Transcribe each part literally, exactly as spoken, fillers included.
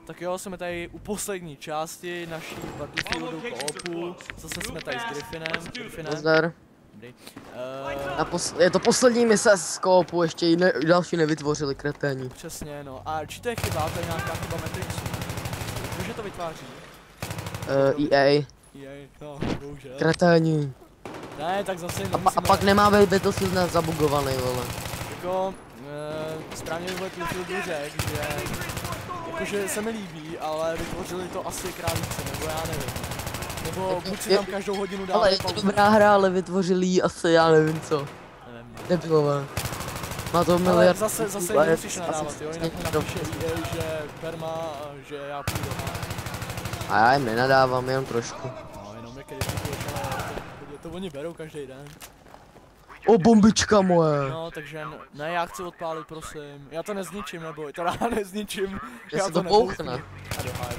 Tak jo, jsme tady u poslední části naší Battlefieldu koopu. Zase jsme tady s Griffinem. Griffinem. Zdar. Uh, pos je to poslední mise z koopu, ještě i ne další nevytvořili, kreténi. Přesně, no. A či to je chyba, to je nějaká chyba Matrixu. Kdože to vytváří? Uh, E A. E A, no, bohužel. Kreténi. Ne, tak zase A, pa a pak nemá Battlefield na zabugovaný, vole. Jako, e, správně by Battlefieldu řekl, že jakože se mi líbí, ale vytvořili to asi krát více, nebo já nevím. Nebo jako, buď si tam každou hodinu dáme. Ale je to dobrá hra, ale vytvořili ji asi, já nevím co. Nevím. Debilové. Má to miliard. Ale zase, zase jim musíš nadávat, jo, jinak mi napíše E A, že perma, že já půjdu doma. A já jim nenadávám, jenom trošku. No, jenom jak když to, ale to oni berou každý den. O, bombička moje. No, takže ne, já chci odpálit, prosím. Já to nezničím, nebo teda nezničím. Já, já se to to bouchne. A dohájem,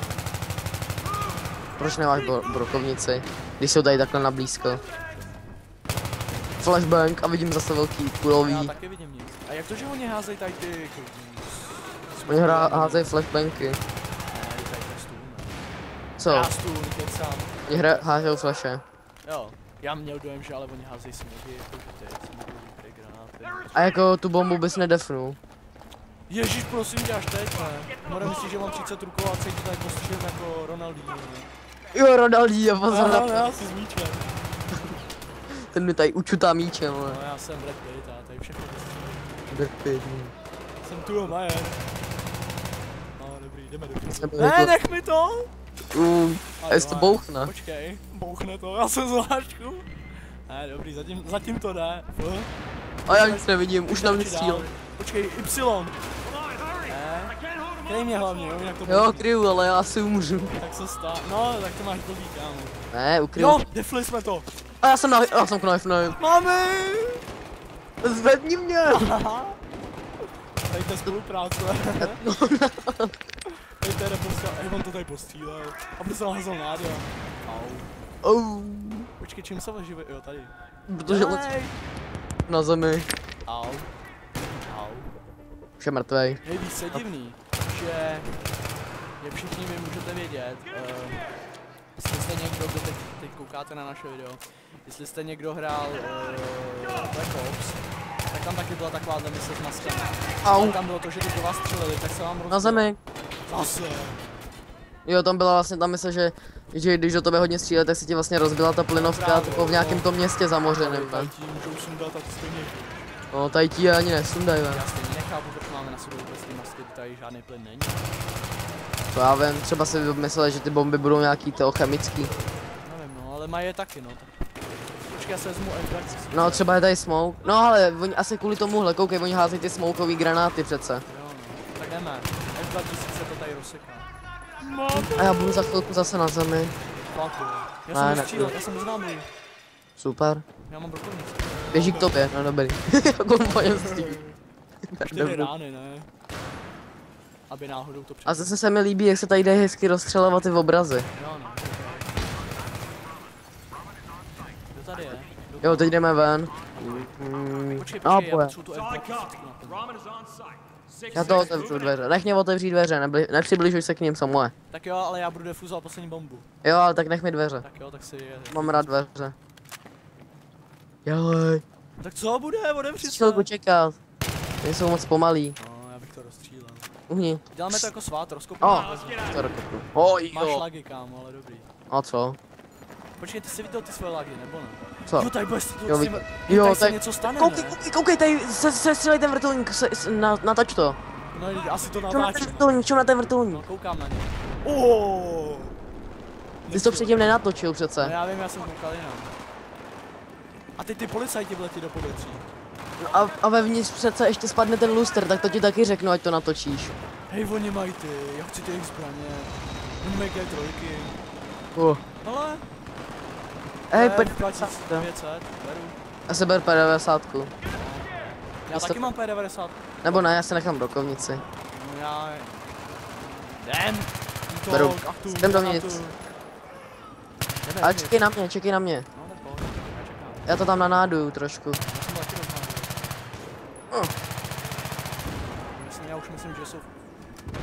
Proč nemáš bro brokovnici, když jsou tady takhle nablízko? Flashbang a vidím zase velký kulový. Já taky vidím nic. A jak to, že oni házejí tady ty... Oni házejí flashbangy. Ne, tady to stůl, ne. Co? Já stůl, teď sám. Oni hra házejí flashe. Jo, já měl dojem, že ale oni házejí směgy, jakože ty směgy, granáty. A jako tu bombu bys nedefnul. Ježíš, prosím tě, až teď, ne. Mora myslí, že mám třicet rukou a celý to tady postřím jako Ronaldinho, ne. Jo, Ronaldinho, pozor na to. Já si s míčem. Ten mi tady učutá míčem, ale. No, já jsem Brad Pitt a tady všechno postřím. Brad Pitt. Jsem tu Majer. No, dobrý, jdeme do Jsem Ne, jako... nech mi to! Uh, a jestli to bouchne. Počkej, bouchne to, já jsem zvlášku. Ne, dobrý, zatím, zatím to jde. Fuh. A já nic nevidím, už na mě stříl. Počkej, Y. Ne, kryj mě hlavně, jo, jinak to Jo, kryju, ale já si umřu. Tak se stá, no, tak to máš blbý, kámo. Ne, ukryju. Jo, defli jsme to. A já jsem na, já jsem knife, ne. Mami! Zvedni mě! Tady to je spolupráce. Tady to je reportka, hej, on to tady postřílel. A prostě jsem hazel nádia. Au. Oh. Počkej, čím se živě, jo, tady. Protože let na zemi. Au. Au. Už je mrtvej. Hej, víš, co je divný, že jak všichni vy můžete vědět, uh, jestli jste někdo, kdo teď, teď koukáte na naše video, jestli jste někdo hrál uh, Black Ops, tak tam taky byla taková mise s maskami. Au. A tam bylo to, že když do vás střelili, tak se vám rozbil. Na zemi. Zase. Jo, tam byla vlastně ta mise, že, že když do tebe hodně stříle, tak se ti vlastně rozbila ta plynovka no, v nějakém tom městě zamořeném. Tady ti můžou sundat a to stejně. No, tady ti ani nesundaj, já stejně nechápu, proč máme na sobě vůbec ty masky, tady žádný plyn není. To já vím, třeba si mysleli, že ty bomby budou nějaký to chemický. Nevím, no, ale mají je taky, no. Počkej, já se vezmu F dvacet. No, třeba je tady smoke. No, ale oni asi kvůli tomuhle, koukej, oni házejí ty smokový granáty přece. Jo, no, tak jdeme. F dvacet se to tady rozseká. A já budu za chvilku zase na zemi. Fakt, já jsem ne, střílel, já jsem neznámý. Super. Já mám brokovnici. Běží k tobě, no dobrý. Konvojem střílí. Čtyři rány, ne? Aby náhodou to přijde. A zase se mi líbí, jak se tady jde hezky rozstřelovat ty obrazy. Jo, no. Kdo tady je? Kdo Jo, teď jdeme ven. Mm, počkej, no, počkej, já potřebuji tu F dvacet. Já to otevřu dveře, nech mě otevřít dveře, nebli, nepřibližuj se k ním Samuel. Tak jo, ale já budu defuzovat poslední bombu. Jo, ale tak nech mi dveře. Tak jo, tak si je. Mám rád dveře. Jelej. Tak co bude, otevři se. Chvilku čekat. Nejsou moc pomalý. No, já bych to rozstřílel. Uhni. Děláme to jako svát, rozkopnu. O, to rozkopnu. O, Máš jo. lagy, kámo, ale dobrý. A co? Počkej, ty jsi viděl ty svoje lagy, nebo ne? Co? Jo, tady bude si to, Jo, si, vid- jo, jo, tady se tak- něco stane, Koukej, ne? koukej, koukej, tady se, se střílej ten vrtulník, se, se, na, natač to. No, asi to Čum na ten natáčím. vrtulník, čum na ten No, vrtulník. koukám na ně. Oh. Ty jsi to předtím nenatočil No, přece. já vím, já jsem koukal jinam. A teď ty policajti vletí do povětří. No a, a vevnitř přece ještě spadne ten luster, tak to ti taky řeknu, ať to natočíš. Hej, oni mají ty, já chci ty jejich zbraně. Oni mají ty trojky. Uh. Ale, Hej, F pojď. dvacet devět set, beru. Já se ber P devadesát. Já Místo- taky mám P devadesát. Nebo ne, já se nechám brokovnici. No já... Jdem! Útok, Beru. aktu, Jdem dovnitř. aktu. Jdeme, Ale jdeme. čekej na mě, čekej na mě. No tak pojď, já čekám. Já to tam nanáduju trošku. Já jsem to taky dosáhl. Uh. Myslím, já už myslím, že jsou...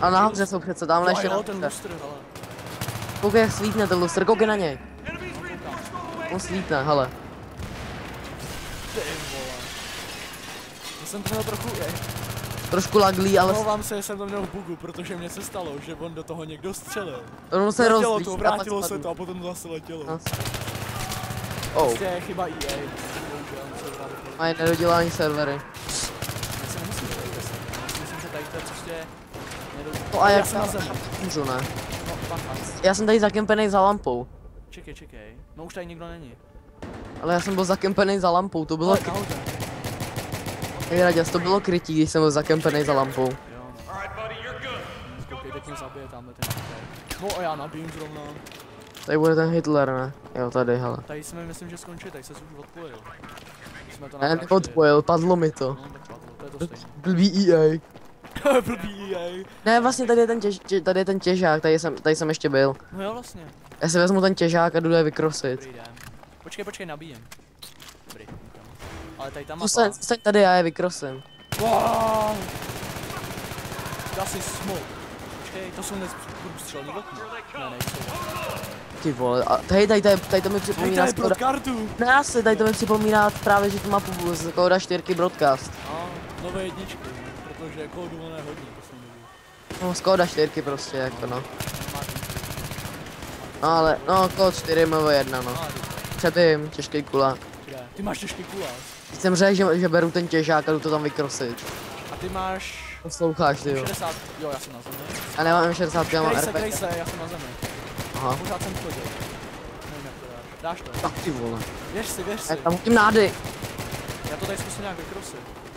A nahoře jsou přece, tamhle ještě Jo, ten nahoře. lustr, hele. Koukej, jak svítne ten lustr, koukej na něj. On svítne, hele. Ty vole. Já jsem to měl trochu, je, Trošku laglí, ale omlouvám se, že jsem to měl v bugu, protože mě se stalo, že on do toho někdo střelil. ono se Letělo rozvíjí. to, vrátilo se to a potom to zase letělo. No. Oh, Prostě je chyba E A. Bohužel, musel hrát do toho. mají nedodělaný servery. Já si nemyslím, že to je deset. Já si myslím, že tady to je prostě nedodělaný. No a Já jak jsem na zemi. můžu, ne? No, bacha. Já jsem tady zakempený za lampou. Čekej, čekej. No už tady nikdo není. Ale já jsem byl zakempený za lampou, to bylo Ale kry... nahoře. Hej, Raděs, to bylo krytí, když jsem byl zakempený za lampou. Jo, no. Koukej, teď mě zabije tamhle ten čekej. No a já nabijím zrovna. Tady bude ten Hitler, ne? Jo, tady, hele. Tady jsme, myslím, že skončili, tady se už odpojil. Jsme to Ne, natáčeli. neodpojil, padlo mi to. No, tak padlo, to je to stejné. Blbý E A. Blbý E A. Ne, vlastně tady je ten, těž, tě, tady je ten těžák, tady jsem, tady jsem ještě byl. No jo, vlastně. Já si vezmu ten těžák a jdu je vykrosit. Dobrý den. Počkej, počkej, nabíjem. Dobrý, nikam. Ale tady ta Tu mapa. se, se tady já je vykrosím. Wow. Dá si smoke. Počkej, to jsou neprůstřelní okna. Ne, nejsou. Ty vole, a tady, tady, tady, tady to mi Hej, připomíná tady pro Skoda. kartu. Ne, asi, tady to mi připomíná právě, že tu mapu z Skoda čtyřky Broadcast. No, nové jedničky, protože kódu ono je hodně poslední dobu. No, Skoda čtyřky prostě, jako no. Má to. No ale, no, kód čtyři M V jedna, no. Má to. Předtím, těžký kula. Kde? Ty máš těžký kulás. Teď jsem řekl, že, že beru ten těžák a jdu to tam vykrosit. A ty máš Posloucháš, ty jo. šedesát, jo, já jsem na zemi. Já nemám M šedesát, já mám Krejse, R P G. krejse, já jsem na zemi. Aha. Pořád jsem chodil. Nevím, jak to dáš. Dáš to. Tak ty vole. Věř si, věř si. Já tam hodím nády. Já to tady zkusím nějak vykrosit.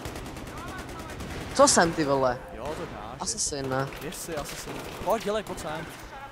Co jsem, ty vole? Jo, to dáš. Asi syn, ne? Věř si, asi si. Pojď, dělej, pojď sem.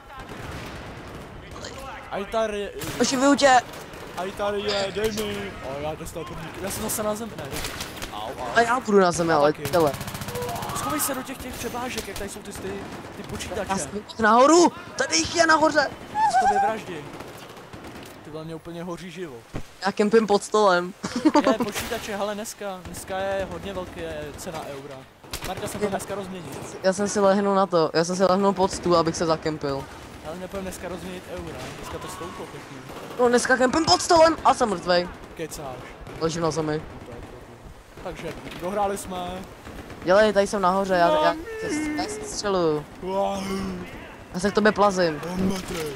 Aj tady, Oživuju tě! aj tady je, dej mi. O, já dostal první. Já jsem zase na zemi, ne, dej. Au, au. A já budu na zemi, ale taky. těle. Schovej se do těch těch přebážek, jak tady jsou ty, ty, ty Já počítače. jsem nahoru! Tady jich je nahoře! Z tobě vraždí. Ty vole, mě úplně hoří život. Já kempím pod stolem. Je, počítače, hele, dneska, dneska je hodně velká cena eura. Marta se to dneska rozmění. Já jsem si lehnul na to, já jsem si lehnul pod stůl, abych se zakempil. Ale nepojím dneska rozměnit eura, dneska to stouplo pěkně. No dneska kempím pod stolem a jsem mrtvej. Kecáš. Ležím na zemi. No to je trochu. Takže, dohráli jsme. Dělej, tady jsem nahoře, já, já, já se střeluju. Wow, Já se k tobě plazím. on Matrix.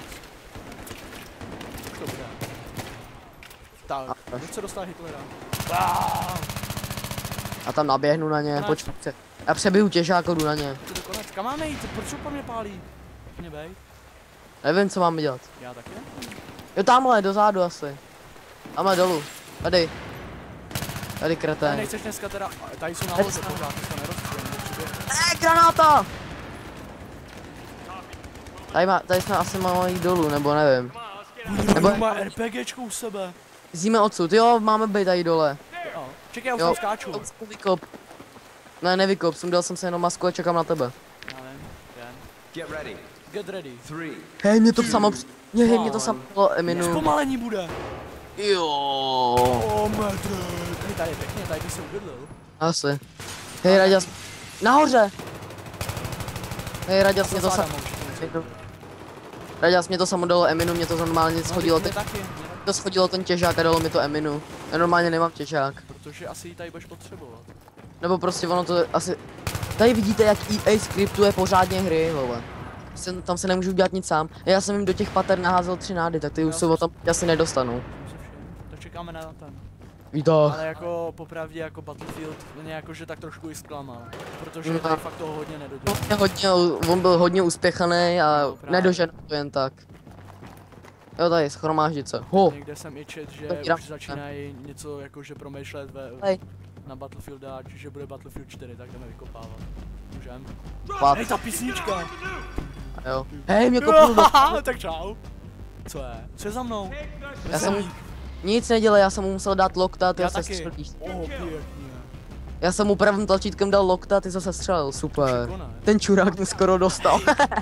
To bude. Tak, teď se dostal Hitlera. Wow, A tam naběhnu na ně, Konec. počkej. Já přebiju těžák a jdu na ně. to je konec. Kam máme jít? Proč po mě pálí? Mě bej. Nevím, co máme dělat. Já taky? Jo, tamhle, dozadu asi. Tamhle dolů. Tady. Tady Ne, kretén. nechceš dneska teda, tady jsou nahoře pořád, to se nerozstřelím. Ne, granáta! Tady, má, tady jsme asi máme jít dolů, nebo nevím. Nebo má RPGčko u sebe. Zíme odsud, jo, máme být tady dole. Jo. Čekaj, já už Jo, tam skáču. vykop. Ne, nevykop, sundal jsem se jenom masku a čekám na tebe. Já vím, jen. Get ready. Get ready. Three. Hej, mě to samo při... Mě, hej, mě to samo bylo Eminu. Zpomalení bude. Jo. Oh, Matrix. Hej, tady je pěkně, tady by se ubydlil. Asi. Hej, Raděs. Nahoře! Hej, Raděs, mě to Zasáda samo... mouč. Raděs, mě to samo dalo Eminu, mě to normálně schodilo, No, ten, mě taky, mě taky. to schodilo ten těžák a dalo mi to Eminu. Já normálně nemám těžák. Protože asi ji tady budeš potřebovat. Nebo prostě ono to asi... Tady vidíte, jak E A skriptuje pořádně hry, vole. Jsem, tam se nemůžu dělat nic sám. Já jsem jim do těch pater naházel tři nády, tak ty už se o tam asi nedostanou. Jsem se všiml. Tak čekáme na ten. Výtah. Ale jako popravdě jako Battlefield mě jakože tak trošku i zklamal. Protože No. tady fakt toho hodně nedodělal. On, je hodně, on byl hodně uspěchaný a No, právě. nedožen to jen tak. Jo, tady, schromáždice. Ho! Někde jsem i čet, že To ti dám. už začínají něco jakože promýšlet ve, Hej, na Battlefield, že bude Battlefield čtyři, tak jdeme vykopávat. Můžem? pát, Hej, ta písnička! jo. Hej, mě kopnul do... Tak čau. Co je? Co je za mnou? Já jsem... Nic nedělej, já jsem mu musel dát lokta, ty Já se taky. střelíš. Oh, pěkně. Já jsem mu pravým tlačítkem dal lokta, ty se střelil, super. Šikonaj. Ten čurák mě skoro dostal.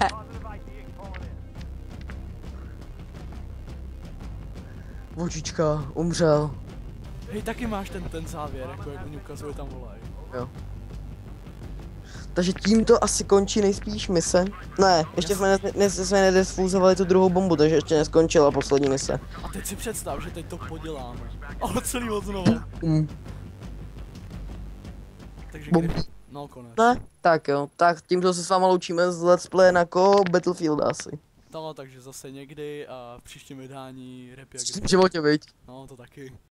Vočička, umřel. Hej, taky máš ten, ten závěr, jako jak oni ukazuje tam volají. Jo. Takže tímto asi končí nejspíš mise. Ne, ještě jsme, ne, ne, jsme nedesfúzovali tu druhou bombu, takže ještě neskončila poslední mise. A teď si představ, že teď to poděláme. A celý od znova. Mm. Takže Bum. kdy? No konec. Ne? Tak jo, tak tímto se s váma loučíme z Let's Play na ko Battlefield asi. No, takže zase někdy a v příštím vydání rap jak V životě, viď? No, to taky.